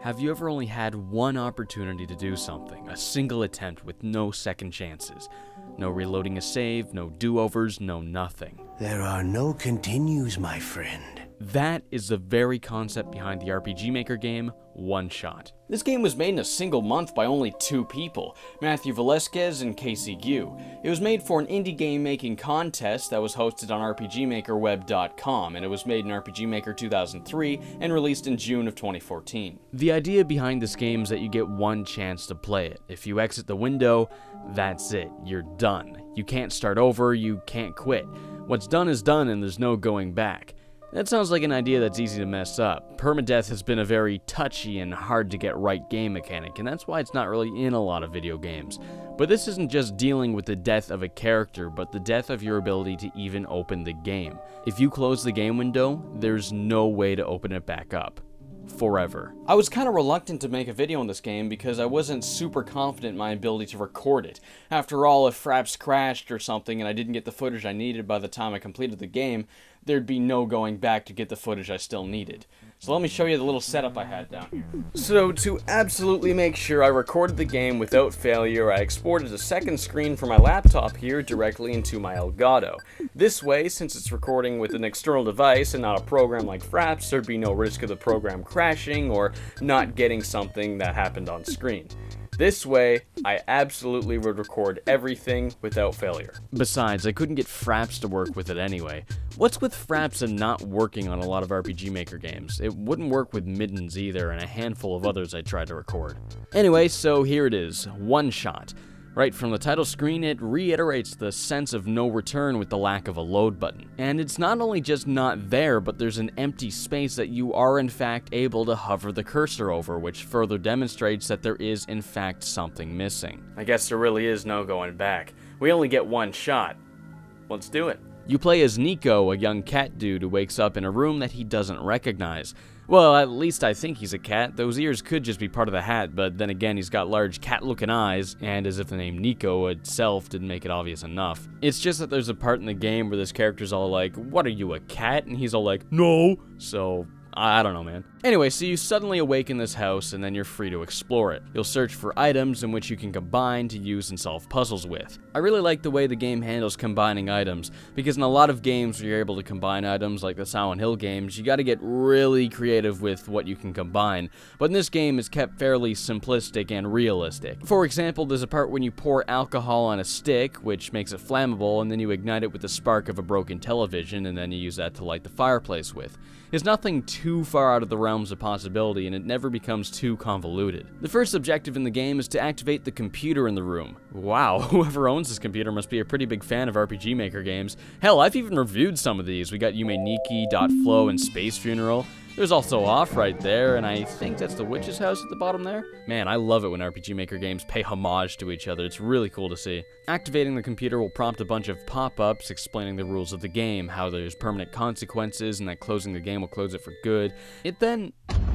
Have you ever only had one opportunity to do something, a single attempt with no second chances? No reloading a save, no do-overs, no nothing. There are no continues, my friend. That is the very concept behind the RPG Maker game, One Shot. This game was made in a single month by only 2 people, Matthew Velasquez and Casey Gu. It was made for an indie game making contest that was hosted on RPGMakerWeb.com, and it was made in RPG Maker 2003 and released in June of 2014. The idea behind this game is that you get one chance to play it. If you exit the window, that's it. You're done. You can't start over, you can't quit. What's done is done and there's no going back. That sounds like an idea that's easy to mess up. Permadeath has been a very touchy and hard to get right game mechanic, and that's why it's not really in a lot of video games. But this isn't just dealing with the death of a character, but the death of your ability to even open the game. If you close the game window, there's no way to open it back up. Forever. I was kind of reluctant to make a video on this game because I wasn't super confident in my ability to record it. After all, if Fraps crashed or something and I didn't get the footage I needed by the time I completed the game, there'd be no going back to get the footage I still needed. So let me show you the little setup I had down here. So to absolutely make sure I recorded the game without failure, I exported a second screen from my laptop here directly into my Elgato. This way, since it's recording with an external device and not a program like Fraps, there'd be no risk of the program crashing or not getting something that happened on screen. This way, I absolutely would record everything without failure. Besides, I couldn't get Fraps to work with it anyway. What's with Fraps and not working on a lot of RPG Maker games? It wouldn't work with Middens either, and a handful of others I tried to record. Anyway, so here it is, One Shot. Right from the title screen, it reiterates the sense of no return with the lack of a load button. And it's not only just not there, but there's an empty space that you are in fact able to hover the cursor over, which further demonstrates that there is in fact something missing. I guess there really is no going back. We only get one shot. Let's do it. You play as Nico, a young cat dude who wakes up in a room that he doesn't recognize. Well, at least I think he's a cat. Those ears could just be part of the hat, but then again, he's got large cat-looking eyes, and as if the name Nico itself didn't make it obvious enough. It's just that there's a part in the game where this character's all like, "What are you, a cat?" And he's all like, "No." So, I don't know, man. Anyway, so you suddenly awaken this house, and then you're free to explore it. You'll search for items in which you can combine to use and solve puzzles with. I really like the way the game handles combining items, because in a lot of games where you're able to combine items, like the Silent Hill games, you gotta get really creative with what you can combine. But in this game, it's kept fairly simplistic and realistic. For example, there's a part when you pour alcohol on a stick, which makes it flammable, and then you ignite it with the spark of a broken television, and then you use that to light the fireplace with. It's nothing too far out of the realms of possibility, and it never becomes too convoluted. The first objective in the game is to activate the computer in the room. Wow, whoever owns this computer must be a pretty big fan of RPG Maker games. Hell, I've even reviewed some of these. We got Yume Nikki, Flow, and Space Funeral. There's also Off right there, and I think that's the witch's house at the bottom there. Man, I love it when RPG Maker games pay homage to each other. It's really cool to see. Activating the computer will prompt a bunch of pop-ups explaining the rules of the game, how there's permanent consequences, and that closing the game will close it for good. It then...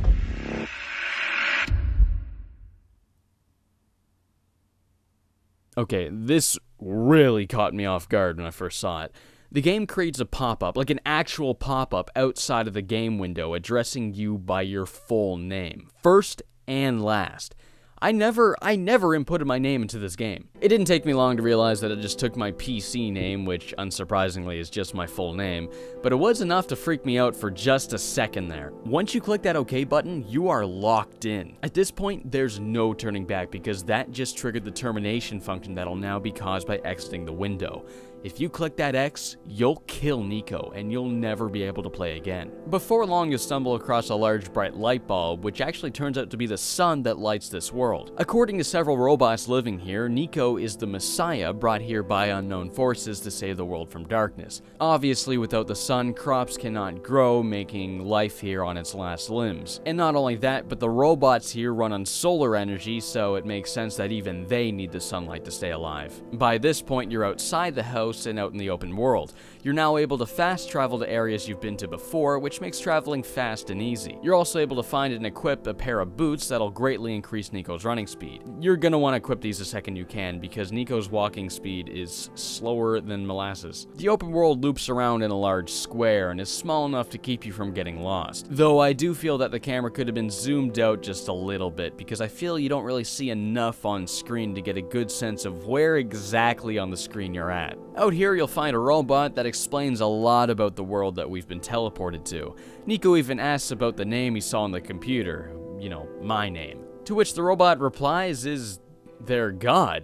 Okay, this really caught me off guard when I first saw it. The game creates a pop-up, like an actual pop-up outside of the game window, addressing you by your full name, first and last. I never inputted my name into this game. It didn't take me long to realize that it just took my PC name, which unsurprisingly is just my full name, but it was enough to freak me out for just a second there. Once you click that OK button, you are locked in. At this point, there's no turning back because that just triggered the termination function that'll now be caused by exiting the window. If you click that X, you'll kill Nico, and you'll never be able to play again. Before long, you'll stumble across a large bright light bulb, which actually turns out to be the sun that lights this world. According to several robots living here, Nico is the Messiah brought here by unknown forces to save the world from darkness. Obviously, without the sun, crops cannot grow, making life here on its last limbs. And not only that, but the robots here run on solar energy, so it makes sense that even they need the sunlight to stay alive. By this point, you're outside the house, house and out in the open world. You're now able to fast travel to areas you've been to before, which makes traveling fast and easy. You're also able to find and equip a pair of boots that'll greatly increase Nico's running speed. You're gonna want to equip these the second you can, because Nico's walking speed is slower than molasses. The open world loops around in a large square and is small enough to keep you from getting lost. Though I do feel that the camera could have been zoomed out just a little bit, because I feel you don't really see enough on screen to get a good sense of where exactly on the screen you're at. Out here you'll find a robot that explains a lot about the world that we've been teleported to. Nico even asks about the name he saw on the computer, you know, my name. To which the robot replies is their god.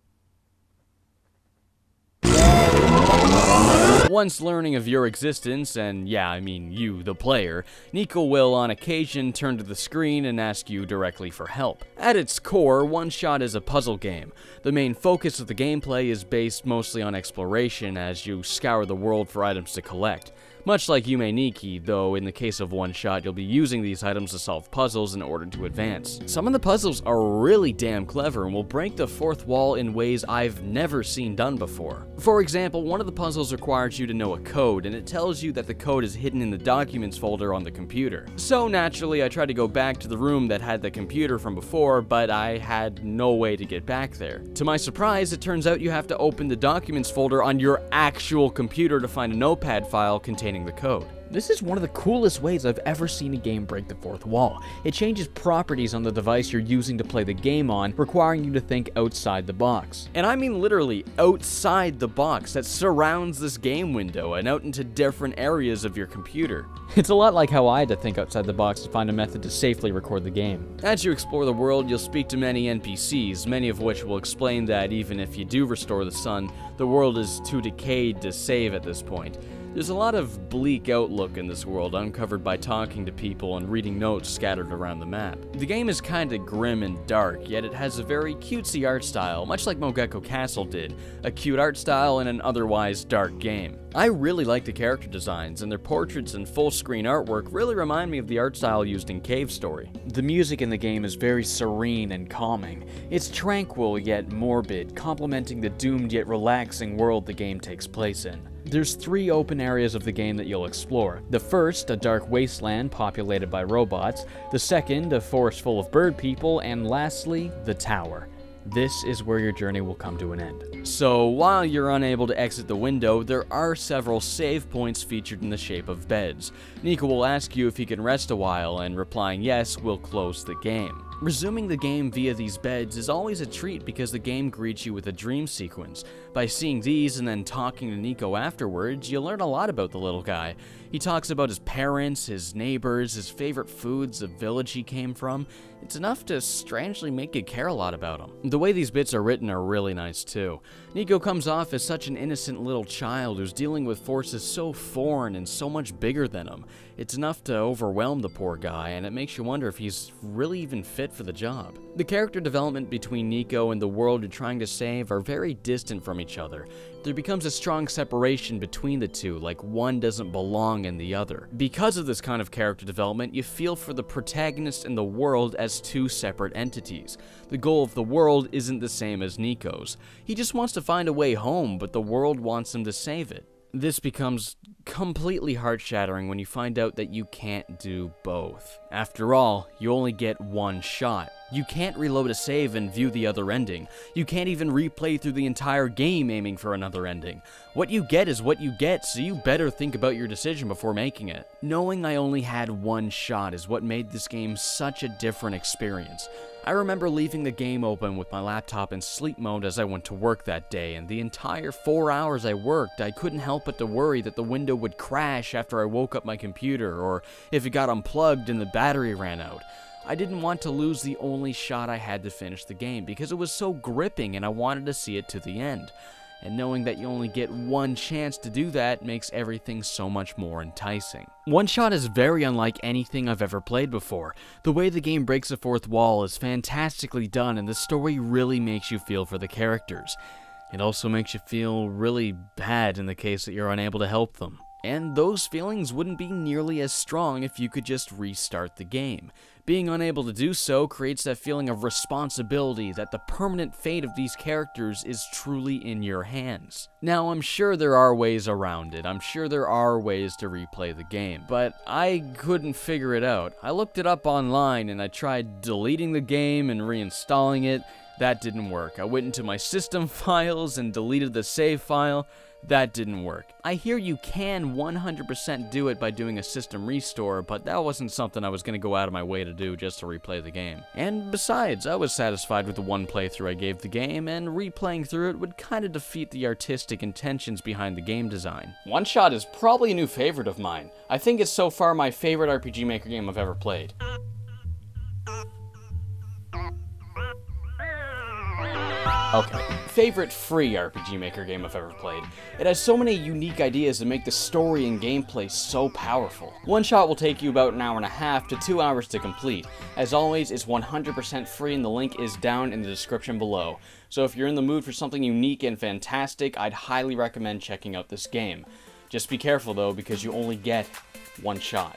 Once learning of your existence, and yeah, I mean you, the player, Nico will on occasion turn to the screen and ask you directly for help. At its core, One Shot is a puzzle game. The main focus of the gameplay is based mostly on exploration as you scour the world for items to collect. Much like Yume Nikki, though in the case of One Shot, you'll be using these items to solve puzzles in order to advance. Some of the puzzles are really damn clever and will break the fourth wall in ways I've never seen done before. For example, one of the puzzles requires you to know a code, and it tells you that the code is hidden in the documents folder on the computer. So naturally, I tried to go back to the room that had the computer from before, but I had no way to get back there. To my surprise, it turns out you have to open the documents folder on your actual computer to find a notepad file containing the code. This is one of the coolest ways I've ever seen a game break the fourth wall. It changes properties on the device you're using to play the game on, requiring you to think outside the box. And I mean literally outside the box that surrounds this game window and out into different areas of your computer. It's a lot like how I had to think outside the box to find a method to safely record the game. As you explore the world, you'll speak to many NPCs, many of which will explain that even if you do restore the sun, the world is too decayed to save at this point. There's a lot of bleak outlook in this world, uncovered by talking to people and reading notes scattered around the map. The game is kinda grim and dark, yet it has a very cutesy art style, much like Mogeko Castle did, a cute art style in an otherwise dark game. I really like the character designs, and their portraits and full-screen artwork really remind me of the art style used in Cave Story. The music in the game is very serene and calming. It's tranquil yet morbid, complementing the doomed yet relaxing world the game takes place in. There's 3 open areas of the game that you'll explore. The first, a dark wasteland populated by robots. The second, a forest full of bird people. And lastly, the tower. This is where your journey will come to an end. So while you're unable to exit the window, there are several save points featured in the shape of beds. Nico will ask you if he can rest a while, and replying yes will close the game. Resuming the game via these beds is always a treat because the game greets you with a dream sequence. By seeing these and then talking to Nico afterwards, you learn a lot about the little guy. He talks about his parents, his neighbors, his favorite foods, the village he came from. It's enough to strangely make you care a lot about him. The way these bits are written are really nice too. Nico comes off as such an innocent little child who's dealing with forces so foreign and so much bigger than him. It's enough to overwhelm the poor guy, and it makes you wonder if he's really even fit for the job. The character development between Nico and the world you're trying to save are very distant from each other. There becomes a strong separation between the two, like one doesn't belong in the other. Because of this kind of character development, you feel for the protagonist and the world as 2 separate entities. The goal of the world isn't the same as Nico's. He just wants to find a way home, but the world wants him to save it. This becomes completely heart-shattering when you find out that you can't do both. After all, you only get one shot. You can't reload a save and view the other ending. You can't even replay through the entire game aiming for another ending. What you get is what you get, so you better think about your decision before making it. Knowing I only had one shot is what made this game such a different experience. I remember leaving the game open with my laptop in sleep mode as I went to work that day, and the entire 4 hours I worked, I couldn't help but to worry that the window would crash after I woke up my computer, or if it got unplugged and the battery ran out. I didn't want to lose the only shot I had to finish the game because it was so gripping and I wanted to see it to the end. And knowing that you only get one chance to do that makes everything so much more enticing. One Shot is very unlike anything I've ever played before. The way the game breaks the fourth wall is fantastically done, and the story really makes you feel for the characters. It also makes you feel really bad in the case that you're unable to help them. And those feelings wouldn't be nearly as strong if you could just restart the game. Being unable to do so creates that feeling of responsibility that the permanent fate of these characters is truly in your hands. Now, I'm sure there are ways around it. I'm sure there are ways to replay the game, but I couldn't figure it out. I looked it up online and I tried deleting the game and reinstalling it. That didn't work. I went into my system files and deleted the save file. That didn't work. I hear you can 100% do it by doing a system restore, but that wasn't something I was going to go out of my way to do just to replay the game. And besides, I was satisfied with the one playthrough I gave the game, and replaying through it would kind of defeat the artistic intentions behind the game design. One Shot is probably a new favorite of mine. I think it's so far my favorite RPG Maker game I've ever played. Okay, favorite free RPG Maker game I've ever played. It has so many unique ideas that make the story and gameplay so powerful. One Shot will take you about an hour and a half to 2 hours to complete. As always, it's 100% free and the link is down in the description below. So if you're in the mood for something unique and fantastic, I'd highly recommend checking out this game. Just be careful though, because you only get one shot.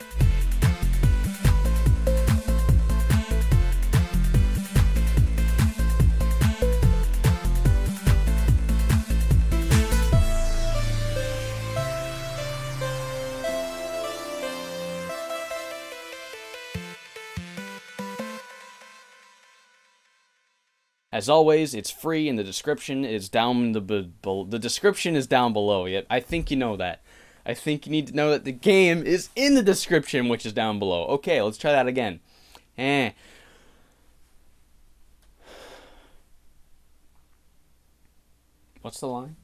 As always, it's free and the description is down the description is down below. Yet I think you know that. I think you need to know that the game is in the description, which is down below. Okay, let's try that again. What's the line?